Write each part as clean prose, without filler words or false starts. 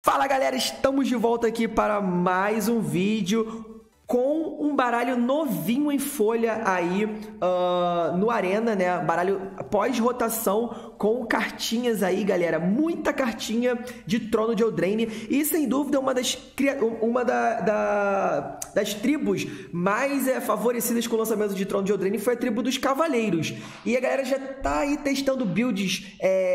Fala galera, estamos de volta aqui para mais um vídeo com um baralho novinho em folha aí no Arena, né? Baralho pós-rotação com cartinhas aí, galera. Muita cartinha de Trono de Eldraine e sem dúvida uma das tribos mais favorecidas com o lançamento de Trono de Eldraine foi a tribo dos Cavaleiros. E a galera já tá aí testando builds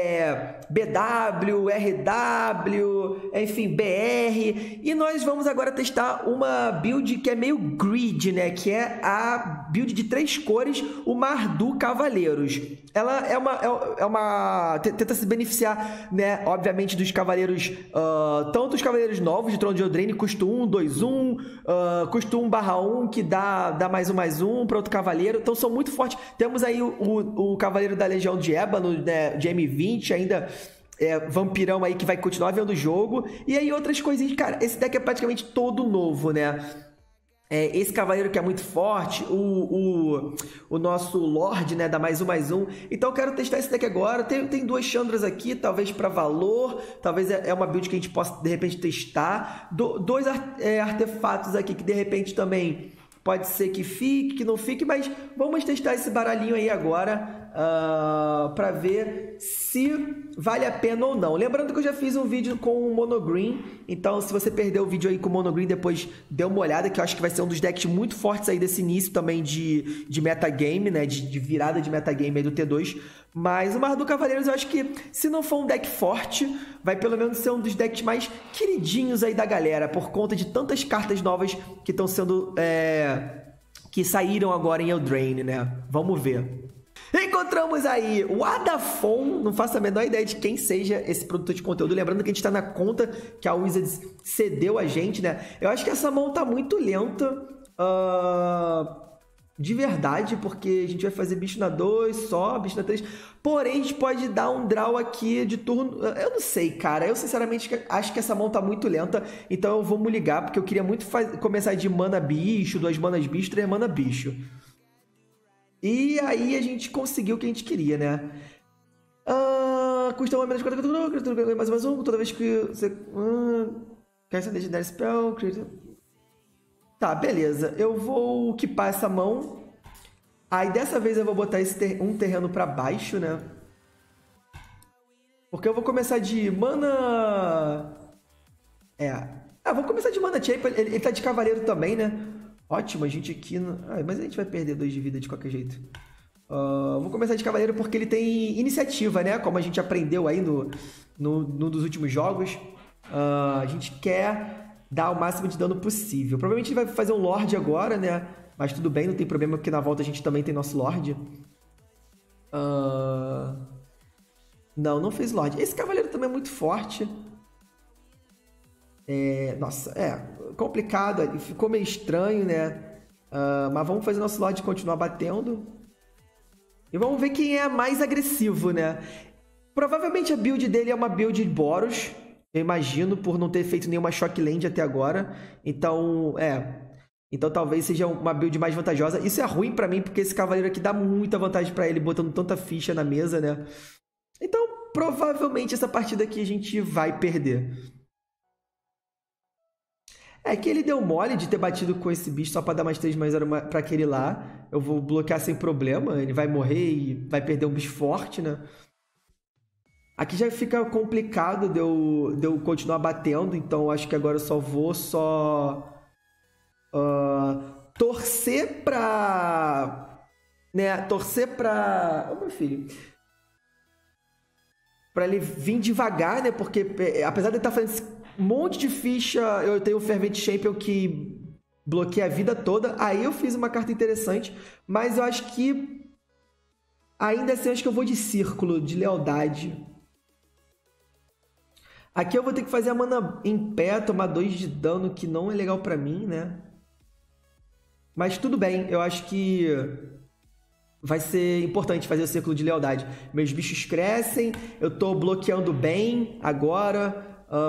BW, RW, enfim, BR. E nós vamos agora testar uma build que é meio grid, né? Que é a build de 3 cores, o Mardu Cavaleiros. Ela tenta se beneficiar, né? Obviamente dos cavaleiros, tanto os cavaleiros novos de Trono de Eldraine, custo 1, 2, 1, custo 1/1, que dá +1/+1 para outro cavaleiro. Então são muito fortes. Temos aí o cavaleiro da Legião de Ébano, né? De M20, ainda vampirão aí que vai continuar vendo o jogo. E aí outras coisinhas. Cara, esse deck é praticamente todo novo, né? Esse cavaleiro que é muito forte, o nosso Lorde, né, dá +1/+1. Então eu quero testar esse deck agora. Tem 2 Chandras aqui, talvez para valor. Talvez é uma build que a gente possa, de repente, testar. 2 artefatos aqui que, de repente, também pode ser que fique, que não fique. Mas vamos testar esse baralhinho aí agora para ver se vale a pena ou não. Lembrando que eu já fiz um vídeo com o Monogreen, então se você perdeu o vídeo aí com o Monogreen, depois dê uma olhada, que eu acho que vai ser um dos decks muito fortes aí desse início também de metagame, né, de virada de metagame aí do T2. Mas o Mardu Cavaleiros eu acho que, se não for um deck forte, vai pelo menos ser um dos decks mais queridinhos aí da galera, por conta de tantas cartas novas que estão sendo que saíram agora em Eldraine, né? Vamos ver. Encontramos aí o Adafon, não faço a menor ideia de quem seja esse produtor de conteúdo. Lembrando que a gente está na conta que a Wizards cedeu a gente, né? Eu acho que essa mão tá muito lenta, de verdade, porque a gente vai fazer bicho na 2 só, bicho na 3. Porém, a gente pode dar um draw aqui de turno. Eu não sei, cara. Eu, sinceramente, acho que essa mão tá muito lenta. Então eu vou me ligar, porque eu queria muito começar de mana bicho, 2 manas bicho, 3 mana bicho. E aí a gente conseguiu o que a gente queria, né? Custa menos 4, +1, toda vez que você... quer essa Legendary Spell... Tá, beleza. Eu vou equipar essa mão. Aí dessa vez eu vou botar um terreno pra baixo, né? Porque eu vou começar de mana... vou começar de mana Shape. Ele tá de cavaleiro também, né? Ótimo, a gente aqui... mas a gente vai perder 2 de vida de qualquer jeito. Vou começar de cavaleiro porque ele tem iniciativa, né? Como a gente aprendeu aí no dos últimos jogos. A gente quer dar o máximo de dano possível. Provavelmente ele vai fazer um Lorde agora, né? Mas tudo bem, não tem problema, porque na volta a gente também tem nosso Lorde. Não fez Lorde. Esse cavaleiro também é muito forte. Nossa, complicado, ficou meio estranho, né? Mas vamos fazer nosso Lorde continuar batendo. E vamos ver quem é mais agressivo, né? Provavelmente a build dele é uma build de Boros, eu imagino, por não ter feito nenhuma Shockland até agora. Então, então talvez seja uma build mais vantajosa. Isso é ruim pra mim, porque esse cavaleiro aqui dá muita vantagem pra ele, botando tanta ficha na mesa, né? Então, provavelmente essa partida aqui a gente vai perder. Que ele deu mole de ter batido com esse bicho só pra dar mais 3/0 pra aquele lá. Eu vou bloquear sem problema. Ele vai morrer e vai perder um bicho forte, né? Aqui já fica complicado de eu continuar batendo. Então acho que agora eu só vou torcer pra... né? Torcer pra... Ô, meu filho... Pra ele vir devagar, né? Porque apesar de ele estar fazendo um monte de ficha, eu tenho o Fervent Champion que bloqueia a vida toda. Aí eu fiz uma carta interessante, mas eu acho que ainda assim, eu acho que eu vou de Círculo, de Lealdade. Aqui eu vou ter que fazer a mana em pé, tomar 2 de dano, que não é legal pra mim, né? Mas tudo bem, eu acho que vai ser importante fazer o Círculo de Lealdade. Meus bichos crescem, eu tô bloqueando bem agora.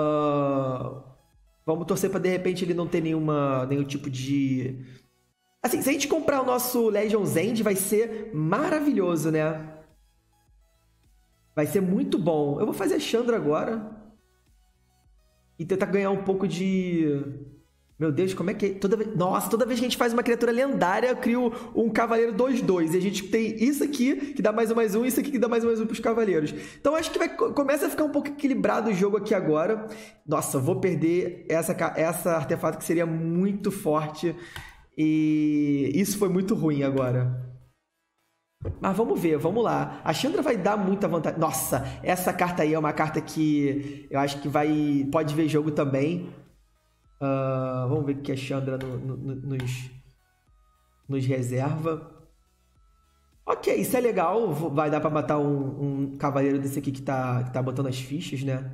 Vamos torcer para de repente ele não ter nenhum tipo de... Assim, se a gente comprar o nosso Legion's End, vai ser maravilhoso, né? Vai ser muito bom. Eu vou fazer a Chandra agora. e tentar ganhar um pouco de... Meu Deus, como é que... Nossa, toda vez que a gente faz uma criatura lendária, eu crio um cavaleiro 2/2. E a gente tem isso aqui, que dá mais um, e isso aqui que dá mais um pros cavaleiros. Então, acho que começa a ficar um pouco equilibrado o jogo aqui agora. Nossa, eu vou perder essa artefato que seria muito forte. E isso foi muito ruim agora. Mas vamos ver, vamos lá. A Chandra vai dar muita vantagem. Nossa, essa carta aí é uma carta que eu acho que pode ver jogo também. Vamos ver o que a Chandra nos reserva. Ok, isso é legal. Vai dar pra matar um cavaleiro desse aqui que tá botando as fichas, né?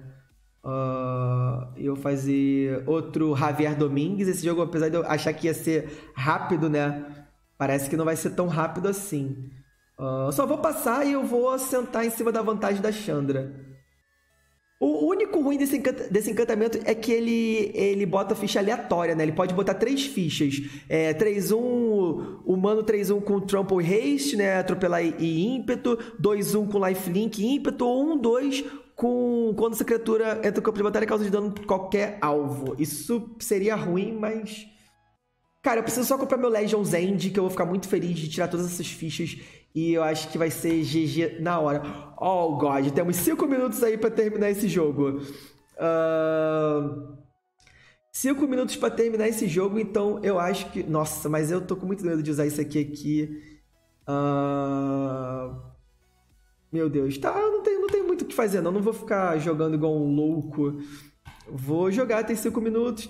Eu vou fazer outro Javier Domingues. Esse jogo, apesar de eu achar que ia ser rápido, né? Parece que não vai ser tão rápido assim. Só vou passar e eu vou sentar em cima da vantagem da Chandra. O único ruim desse encantamento é que ele bota ficha aleatória, né? Ele pode botar 3 fichas. 3/1, humano 3/1 com Trample e Haste, né? Atropelar e ímpeto. 2/1 com Lifelink e ímpeto. Ou 1/2 com quando essa criatura entra no campo de batalha causa de dano em qualquer alvo. Isso seria ruim, mas... Cara, eu preciso só comprar meu Legion's End, que eu vou ficar muito feliz de tirar todas essas fichas. E eu acho que vai ser GG na hora. Oh, God, temos 5 minutos aí pra terminar esse jogo. 5 minutos pra terminar esse jogo, então eu acho que... Nossa, mas eu tô com muito medo de usar isso aqui. Meu Deus, tá, não tenho muito o que fazer, não vou ficar jogando igual um louco. Vou jogar, tem 5 minutos,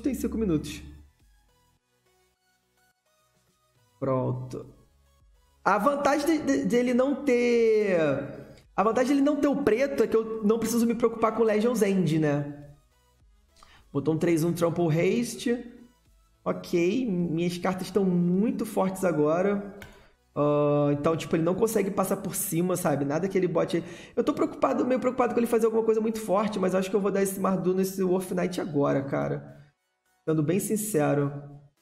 Pronto. A vantagem dele não ter... A vantagem dele não ter o preto é que eu não preciso me preocupar com Legion's End, né? Botou um 3/1 Trample Haste. Ok, minhas cartas estão muito fortes agora. Então, tipo, ele não consegue passar por cima, sabe? Nada que ele bote... Eu tô meio preocupado com ele fazer alguma coisa muito forte, mas acho que eu vou dar esse Mardu nesse Wolf Knight agora, cara. Sendo bem sincero.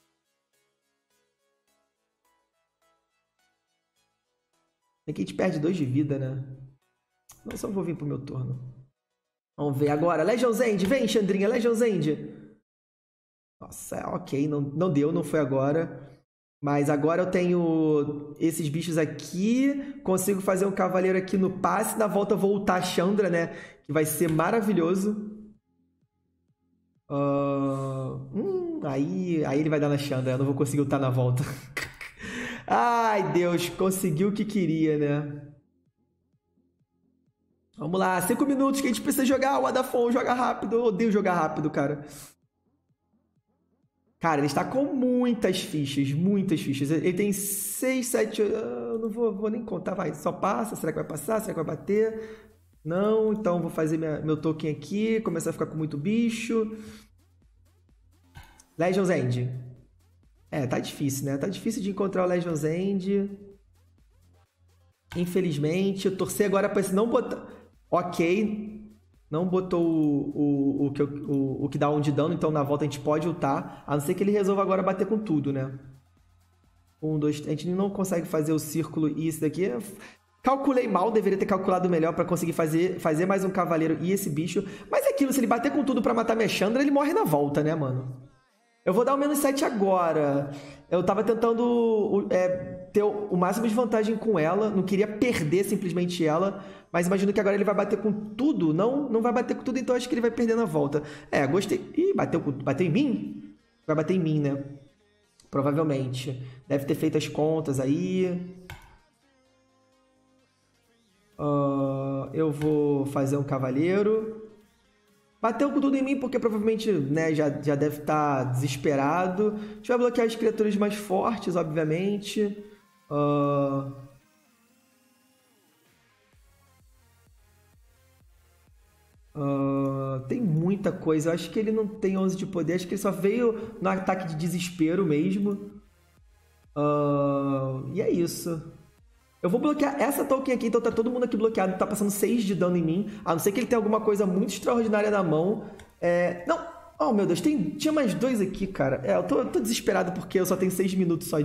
Aqui a gente perde 2 de vida, né? Não, só vou vir pro meu turno. Vamos ver agora. Legion's End, vem, Chandrinha, Legion's End. Nossa, ok, não deu, não foi agora. Mas agora eu tenho esses bichos aqui. Consigo fazer um cavaleiro aqui no passe. Na volta voltar a Chandra, né? Que vai ser maravilhoso. Aí ele vai dar na Chandra. Eu não vou conseguir ultar na volta. Ai, Deus, conseguiu o que queria, né? Vamos lá, 5 minutos que a gente precisa jogar. O Adafon joga rápido. Eu odeio jogar rápido, cara. Cara, ele está com muitas fichas, muitas fichas. Ele tem 6, 7... Eu não vou nem contar, vai. Só passa. Será que vai passar? Será que vai bater? Não, então vou fazer meu token aqui. Começar a ficar com muito bicho. Legion's End. Tá difícil, né? Tá difícil de encontrar o Legion's End. Infelizmente. Eu torci agora pra esse não botar... Ok. Não botou o que dá 1 de dano, então na volta a gente pode ultar. A não ser que ele resolva agora bater com tudo, né? 1, 2... A gente não consegue fazer o círculo e isso daqui. Calculei mal, deveria ter calculado melhor pra conseguir fazer mais um cavaleiro e esse bicho. Mas é aquilo, se ele bater com tudo pra matar minha Chandra, ele morre na volta, né, mano? Eu vou dar o -7 agora. Eu tava tentando ter o máximo de vantagem com ela. Não queria perder simplesmente ela. Mas imagino que agora ele vai bater com tudo. Não vai bater com tudo, então acho que ele vai perder na volta. Gostei. Ih, bateu em mim? Vai bater em mim, né? Provavelmente. Deve ter feito as contas aí. Eu vou fazer um cavaleiro. Bateu com tudo em mim porque provavelmente, né, já deve estar desesperado. A gente vai bloquear as criaturas mais fortes, obviamente. Tem muita coisa. Eu acho que ele não tem 11 de poder. Acho que ele só veio no ataque de desespero mesmo. E é isso. Eu vou bloquear essa token aqui, então tá todo mundo aqui bloqueado, tá passando 6 de dano em mim, a não ser que ele tenha alguma coisa muito extraordinária na mão. Não! Oh, meu Deus, tinha mais 2 aqui, cara. Eu tô desesperado porque eu só tenho 6 minutos só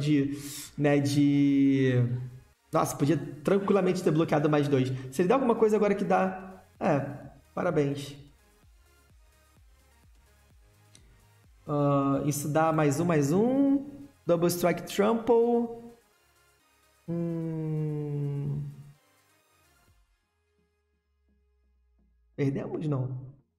Nossa, podia tranquilamente ter bloqueado mais 2. Se ele der alguma coisa agora que dá... Parabéns. Isso dá mais um. Double Strike Trample. Perdemos, não?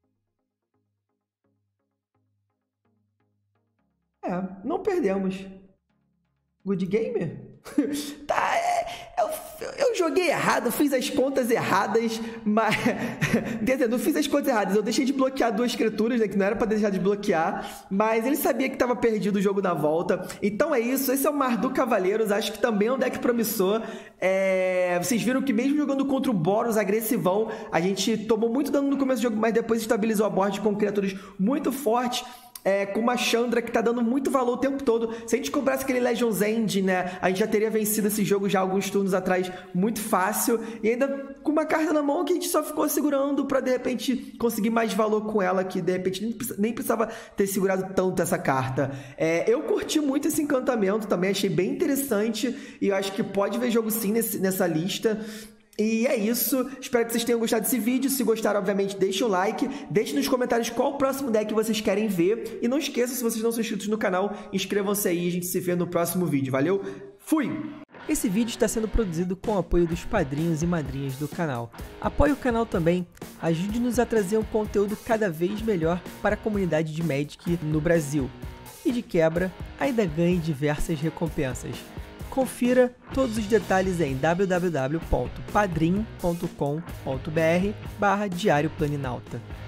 Não perdemos. Good Gamer? Tá, eu joguei errado, fiz as contas erradas, mas... Quer dizer, não fiz as contas erradas, eu deixei de bloquear 2 criaturas, né, que não era pra deixar de bloquear, mas ele sabia que tava perdido o jogo na volta. Então é isso, esse é o Mardu Cavaleiros, acho que também é um deck promissor. Vocês viram que mesmo jogando contra o Boros agressivão, a gente tomou muito dano no começo do jogo, mas depois estabilizou a board com criaturas muito fortes. Com uma Chandra que tá dando muito valor o tempo todo. Se a gente comprasse aquele Legion's End, né, a gente já teria vencido esse jogo já alguns turnos atrás muito fácil. E ainda com uma carta na mão que a gente só ficou segurando pra de repente conseguir mais valor com ela, que de repente nem precisava ter segurado tanto essa carta. Eu curti muito esse encantamento também, achei bem interessante. E eu acho que pode ver jogo sim nessa lista. E é isso, espero que vocês tenham gostado desse vídeo. Se gostaram, obviamente, deixe o like, deixe nos comentários qual o próximo deck vocês querem ver. E não esqueçam, se vocês não são inscritos no canal, inscrevam-se aí e a gente se vê no próximo vídeo. Valeu, fui! Esse vídeo está sendo produzido com o apoio dos padrinhos e madrinhas do canal. Apoie o canal também, ajude-nos a trazer um conteúdo cada vez melhor para a comunidade de Magic no Brasil. E de quebra, ainda ganhe diversas recompensas. Confira todos os detalhes em www.padrim.com.br/Diário Planinauta.